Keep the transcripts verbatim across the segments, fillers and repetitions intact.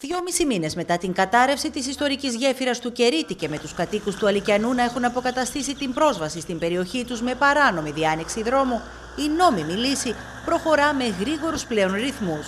Δυόμισι μήνες μετά την κατάρρευση της ιστορικής γέφυρας του Κερίτη και με τους κατοίκους του Αλικιανού να έχουν αποκαταστήσει την πρόσβαση στην περιοχή τους με παράνομη διάνοιξη δρόμου, η νόμιμη λύση προχωρά με γρήγορους πλέον ρυθμούς.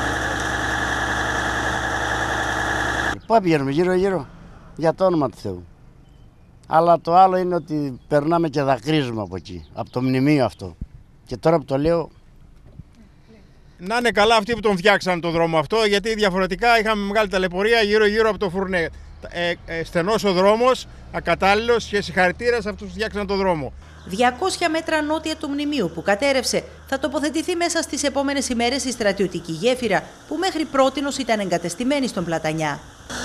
Πού πηγαίνουμε, γύρω-γύρω, για το όνομα του Θεού. Αλλά το άλλο είναι ότι περνάμε και δακρύζουμε από εκεί, από το μνημείο αυτό. Και τώρα που το λέω... Να είναι καλά αυτοί που τον φτιάξαν τον δρόμο αυτό, γιατί διαφορετικά είχαμε μεγάλη ταλαιπωρία γύρω-γύρω από το Φουρνέ. Ε, ε, στενός ο δρόμος, ακατάλληλος, και συγχαρητήρια σε αυτούς που φτιάξαν τον δρόμο. διακόσια μέτρα νότια του μνημείου που κατέρευσε θα τοποθετηθεί μέσα στις επόμενες ημέρες η στρατιωτική γέφυρα που μέχρι πρότινος ήταν εγκατεστημένη στον Πλατανιά.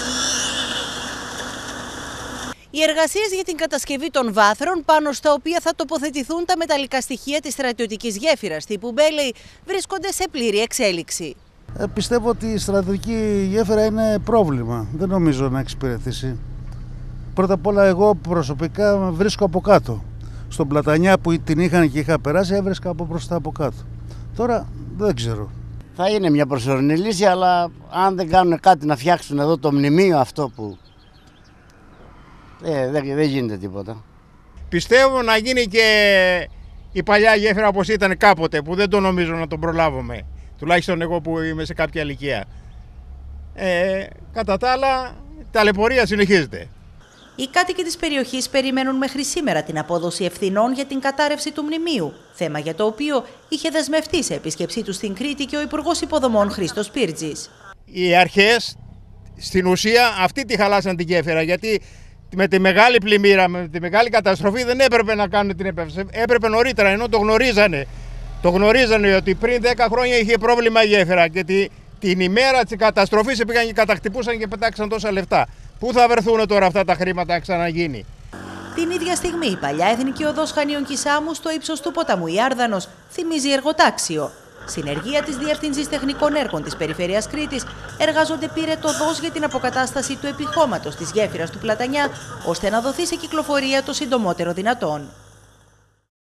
Οι εργασίες για την κατασκευή των βάθρων πάνω στα οποία θα τοποθετηθούν τα μεταλλικά στοιχεία της στρατιωτικής γέφυρας τύπου Μπέλεϊ βρίσκονται σε πλήρη εξέλιξη. Ε, πιστεύω ότι η στρατιωτική γέφυρα είναι πρόβλημα. Δεν νομίζω να εξυπηρετήσει. Πρώτα απ' όλα εγώ προσωπικά βρίσκω από κάτω. Στον Πλατανιά που την είχαν και είχα περάσει έβρισκα από μπροστά από κάτω. Τώρα δεν ξέρω. Θα είναι μια προσωρινή λύση, αλλά αν δεν κάνουν κάτι να φτιάξουν εδώ το μνημείο αυτό που... Ε, δεν, δεν γίνεται τίποτα. Πιστεύω να γίνει και η παλιά γέφυρα όπως ήταν κάποτε, που δεν το νομίζω να τον προλάβουμε. Τουλάχιστον εγώ που είμαι σε κάποια ηλικία. Ε, κατά τα άλλα, η ταλαιπωρία συνεχίζεται. Οι κάτοικοι της περιοχής περιμένουν μέχρι σήμερα την απόδοση ευθυνών για την κατάρρευση του μνημείου, θέμα για το οποίο είχε δεσμευτεί σε επίσκεψή του στην Κρήτη και ο Υπουργός Υποδομών Χρήστος Πύρτζης. Οι αρχές, στην ουσία, αυτοί τη χαλάσαν την γέφυρα, γιατί με τη μεγάλη πλημμύρα, με τη μεγάλη καταστροφή δεν έπρεπε να κάνουν την επέμβαση. Έπρεπε νωρίτερα, ενώ το γνωρίζανε. Το γνωρίζανε ότι πριν δέκα χρόνια είχε πρόβλημα η γέφυρα και τη, την ημέρα της καταστροφής πήγαν και κατακτυπούσαν και πετάξαν τόσα λεφτά. Πού θα βρεθούν τώρα αυτά τα χρήματα να ξαναγίνει? Την ίδια στιγμή η παλιά εθνική οδός Χανίων Κισάμου στο ύψος του ποταμού Ιάρδανος θυμίζει εργοτάξιο. Συνεργεία της Διεύθυνσης Τεχνικών Έργων της Περιφέρειας Κρήτης εργάζονται πυρετωδώς για την αποκατάσταση του επιχώματος της γέφυρας του Πλατανιά, ώστε να δοθεί σε κυκλοφορία το συντομότερο δυνατόν.